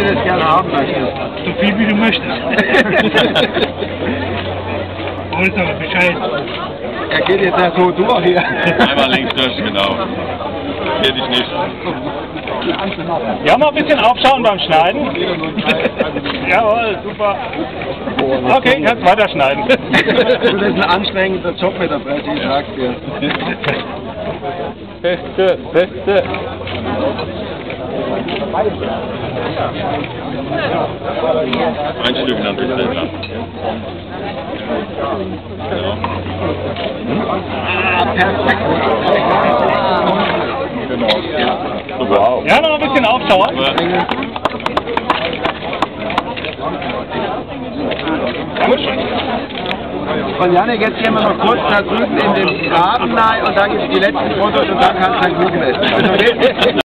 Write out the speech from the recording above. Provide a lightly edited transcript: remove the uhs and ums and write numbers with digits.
das gerne haben möchtest. So viel wie du möchtest. Wolltest aber Bescheid. Er geht jetzt ja so durch hier. Einmal links durch, genau. Hier dich nicht. Ja, mal ein bisschen aufschauen beim Schneiden. Jawohl, super. Okay, kannst weiterschneiden. Das ist ein anstrengender Job mit der Presse, ich sag's dir. Beste, beste. Ein Stück dann bitte. Genau. Ah, perfekt. Genau. Wow. Ja, noch ein bisschen aufschauen. Und Janik, jetzt gehen wir noch kurz da drüben in den Graben rein und dann gibt es die letzten Fotos und dann kannst du dein Kuchen essen.